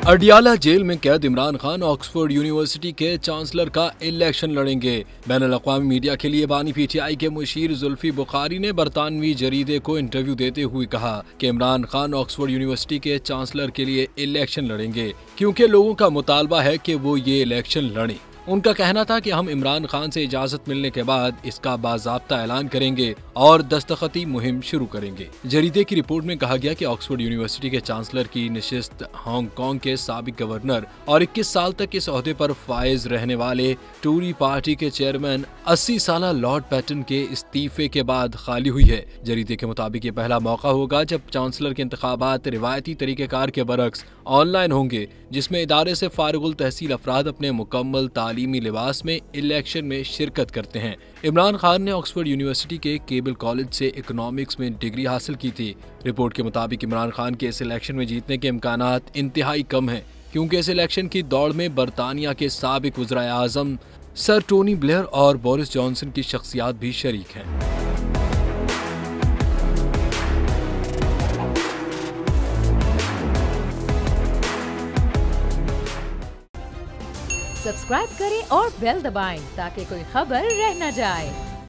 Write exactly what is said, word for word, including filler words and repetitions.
Adiala jail में कैद Imran Khan Oxford university के चांसलर का इलेक्शन लड़ेंगे। बैनुल-अक़वामी मीडिया के लिए बानी पीटीआई के मुशीर जुल्फी बुखारी ने बरतानवी जरीदे को इंटरव्यू देते हुए कहा कि इमरान खान ऑक्सफोर्ड यूनिवर्सिटी के चांसलर के लिए इलेक्शन लड़ेंगे क्योंकि लोगों का मुतालबा है कि वो ये इलेक्शन लड़ें। उनका कहना था कि हम इमरान खान से इजाजत मिलने के बाद इसका बाज़ाब्ता ऐलान करेंगे और दस्तखती मुहिम शुरू करेंगे। जरीदे की रिपोर्ट में कहा गया कि ऑक्सफोर्ड यूनिवर्सिटी के चांसलर की निशिस्त हांगकांग के साबिक गवर्नर और इक्कीस साल तक इस ओहदे पर फायज रहने वाले टूरी पार्टी के चेयरमैन अस्सी साला लॉर्ड पैटन के इस्तीफे के बाद खाली हुई है। जरीदे के मुताबिक ये पहला मौका होगा जब चांसलर के इंतखाबात रिवायती तरीक़ेकार के बरक्स ऑनलाइन होंगे, जिसमें इदारे से फारिगुल तहसील अफराद अपने मुकम्मल तालीमी लिबास में इलेक्शन में शिरकत करते हैं। इमरान खान ने ऑक्सफोर्ड यूनिवर्सिटी के केबल कॉलेज से इकोनॉमिक्स में डिग्री हासिल की थी। रिपोर्ट के मुताबिक इमरान खान के इस इलेक्शन में जीतने के इम्कानात इंतहाई कम हैं, क्योंकि इस इलेक्शन की दौड़ में बरतानिया के साबिक वज़ीर आज़म सर टोनी ब्लेयर और बोरिस जॉनसन की शख्सियात भी शरीक हैं। सब्सक्राइब करें और बेल दबाएं ताकि कोई खबर रह न जाए।